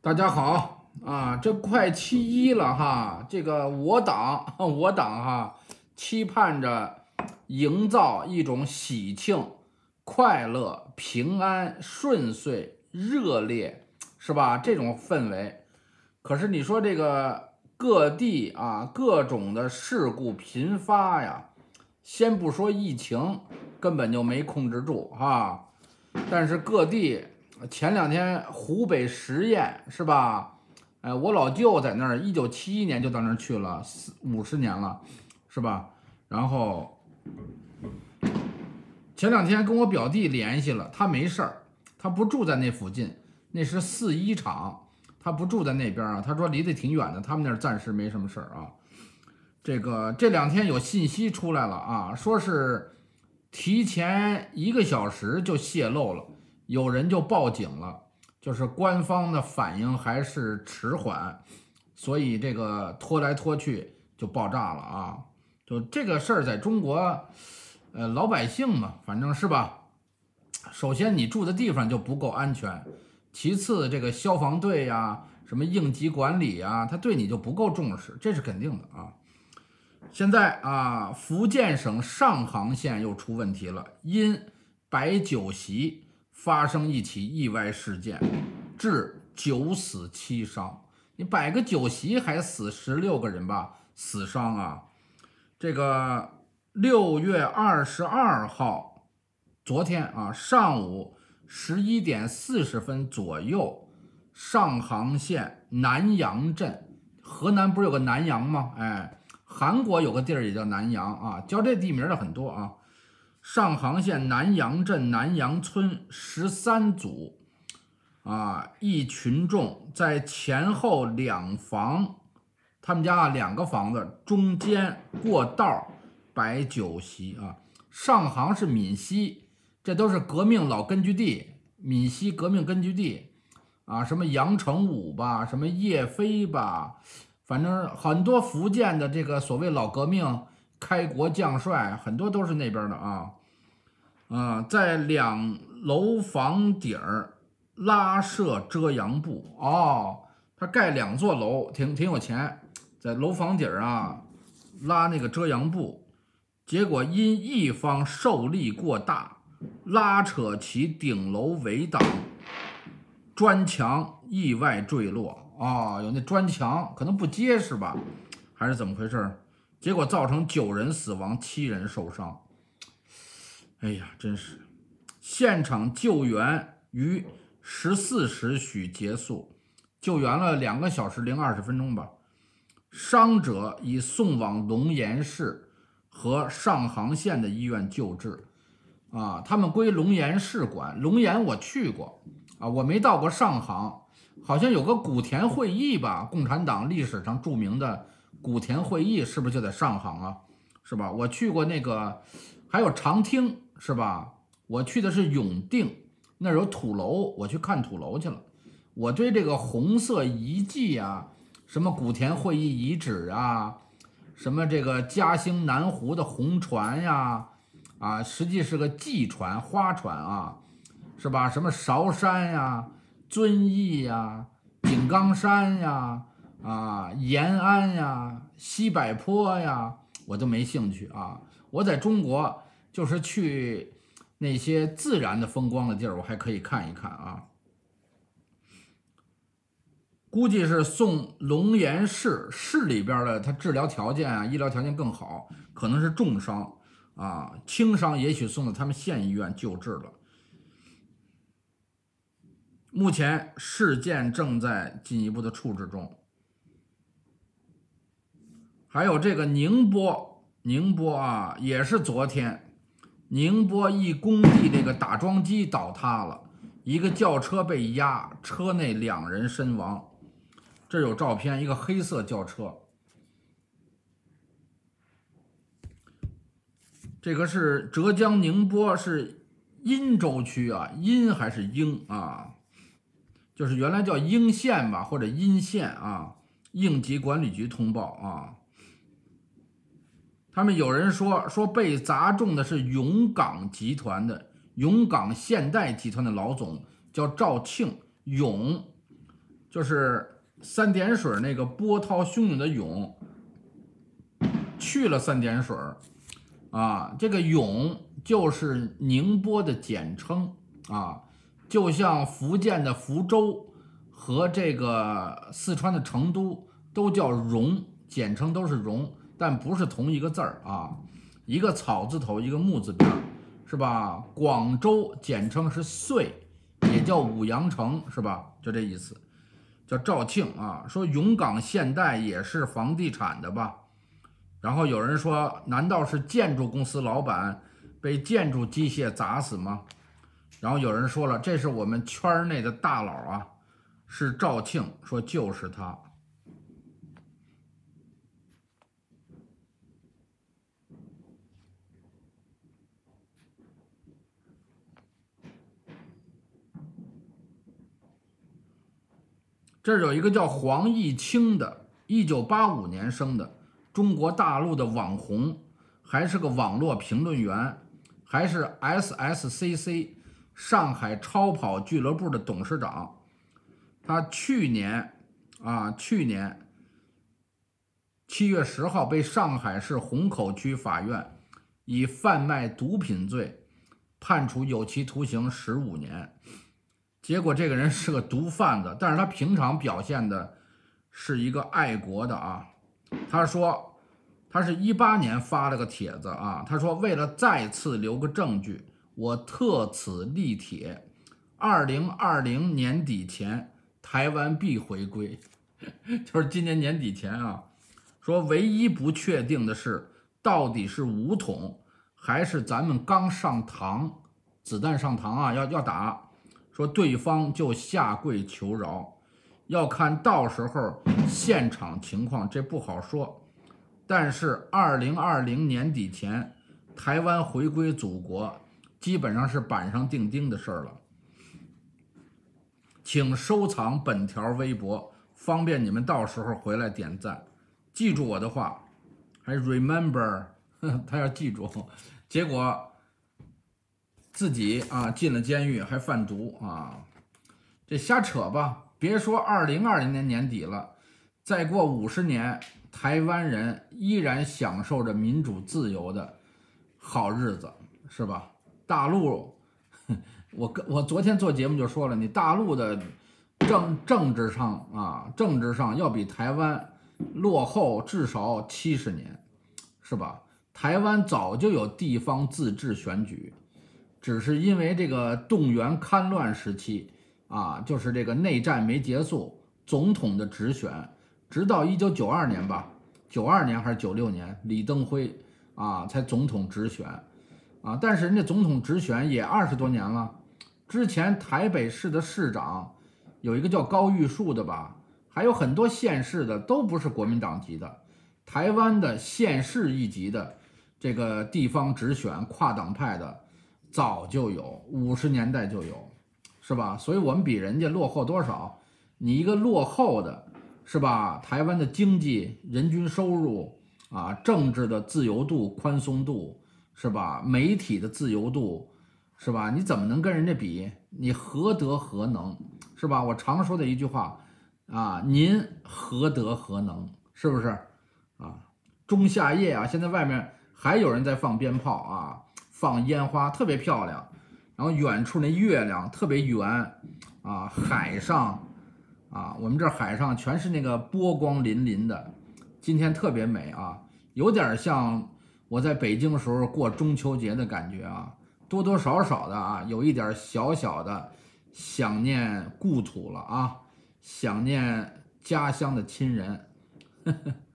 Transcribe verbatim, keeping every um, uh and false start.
大家好啊，这快七一了哈，这个我党我党哈，期盼着营造一种喜庆、快乐、平安、顺遂、热烈，是吧？这种氛围。可是你说这个各地啊，各种的事故频发呀，先不说疫情根本就没控制住哈，但是各地。前两天湖北十堰是吧？哎，我老舅在那儿，一九七一年就到那儿去了，四五十年了，是吧？然后前两天跟我表弟联系了，他没事儿，他不住在那附近，那是四一厂，他不住在那边啊。他说离得挺远的，他们那儿暂时没什么事儿啊。这个这两天有信息出来了啊，说是提前一个小时就泄露了。有人就报警了，就是官方的反应还是迟缓，所以这个拖来拖去就爆炸了啊！就这个事儿，在中国，呃，老百姓嘛，反正是吧。首先，你住的地方就不够安全；其次，这个消防队呀、什么应急管理呀，他对你就不够重视，这是肯定的啊。现在啊，福建省上杭县又出问题了，因摆酒席。发生一起意外事件，致九死七伤。你摆个酒席还死十六个人吧，死伤啊！这个六月二十二号，昨天啊上午十一点四十分左右，上杭县南阳镇，河南不是有个南阳吗？哎，韩国有个地儿也叫南阳啊，叫这地名的很多啊。上杭县南阳镇南阳村十三组啊，一群众在前后两房，他们家啊两个房子中间过道摆酒席啊。上杭是闽西，这都是革命老根据地，闽西革命根据地啊，什么杨成武吧，什么叶飞吧，反正很多福建的这个所谓老革命开国将帅，很多都是那边的啊。啊，在两楼房顶儿拉设遮阳布哦，他盖两座楼，挺挺有钱，在楼房顶儿啊拉那个遮阳布，结果因一方受力过大，拉扯其顶楼围挡，砖墙意外坠落啊、哦，有那砖墙可能不结实吧，还是怎么回事？结果造成九人死亡，七人受伤。哎呀，真是！现场救援于十四时许结束，救援了两个小时零二十分钟吧。伤者已送往龙岩市和上杭县的医院救治。啊，他们归龙岩市管。龙岩我去过啊，我没到过上杭，好像有个古田会议吧，共产党历史上著名的古田会议是不是就在上杭啊？是吧？我去过那个，还有长汀。是吧？我去的是永定，那儿有土楼，我去看土楼去了。我对这个红色遗迹啊，什么古田会议遗址啊，什么这个嘉兴南湖的红船呀，啊，实际是个祭船、花船啊，是吧？什么韶山呀、遵义呀、井冈山呀、啊延安呀、西柏坡呀，我都没兴趣啊。我在中国。就是去那些自然的风光的地儿，我还可以看一看啊。估计是送龙岩市市里边的，它治疗条件啊、医疗条件更好，可能是重伤啊，轻伤也许送到他们县医院救治了。目前事件正在进一步的处置中。还有这个宁波，宁波啊，也是昨天。宁波一工地这个打桩机倒塌了，一个轿车被压，车内两人身亡。这有照片，一个黑色轿车。这个是浙江宁波，是殷州区啊，殷还是英啊？就是原来叫英县吧，或者殷县啊。应急管理局通报啊。他们有人说说被砸中的是永港集团的永港现代集团的老总，叫赵庆永， 就是三点水那个波涛汹涌的涌，去了三点水啊，这个涌就是宁波的简称啊，就像福建的福州和这个四川的成都都叫蓉，简称都是蓉，但不是同一个字儿啊，一个草字头，一个木字边，是吧？广州简称是穗，也叫五羊城，是吧？就这意思。叫肇庆啊，说永港现代也是房地产的吧？然后有人说，难道是建筑公司老板被建筑机械砸死吗？然后有人说了，这是我们圈内的大佬啊，是肇庆，说就是他。这儿有一个叫黄毅清的，一九八五年生的，中国大陆的网红，还是个网络评论员，还是 S S C C 上海超跑俱乐部的董事长。他去年啊，去年七月十号被上海市虹口区法院以贩卖毒品罪判处有期徒刑十五年。结果这个人是个毒贩子，但是他平常表现的是一个爱国的啊。他说，他是一八年发了个帖子啊，他说为了再次留个证据，我特此立帖，二零二零年底前台湾必回归，就是今年年底前啊。说唯一不确定的是，到底是武统还是咱们刚上膛，子弹上膛啊，要要打。说对方就下跪求饶，要看到时候现场情况，这不好说。但是二零二零年底前，台湾回归祖国，基本上是板上钉钉的事儿了。请收藏本条微博，方便你们到时候回来点赞。记住我的话，还 remember， 他要记住，结果。自己啊进了监狱还贩毒啊，这瞎扯吧！别说二零二零年年底了，再过五十年，台湾人依然享受着民主自由的好日子，是吧？大陆，我跟我昨天做节目就说了，你大陆的政政治上啊，政治上要比台湾落后至少七十年，是吧？台湾早就有地方自治选举。只是因为这个动员戡乱时期啊，就是这个内战没结束，总统的直选，直到一九九二年吧，九二年还是九六年，李登辉啊才总统直选啊，但是人家总统直选也二十多年了。之前台北市的市长有一个叫高玉树的吧，还有很多县市的都不是国民党籍的，台湾的县市一级的这个地方直选跨党派的。早就有，五十年代就有，是吧？所以我们比人家落后多少？你一个落后的，是吧？台湾的经济、人均收入啊，政治的自由度、宽松度，是吧？媒体的自由度，是吧？你怎么能跟人家比？你何德何能，是吧？我常说的一句话啊，您何德何能，是不是？啊，仲夏夜啊，现在外面还有人在放鞭炮啊。放烟花特别漂亮，然后远处那月亮特别圆啊，海上啊，我们这海上全是那个波光粼粼的，今天特别美啊，有点像我在北京的时候过中秋节的感觉啊，多多少少的啊，有一点小小的想念故土了啊，想念家乡的亲人。呵呵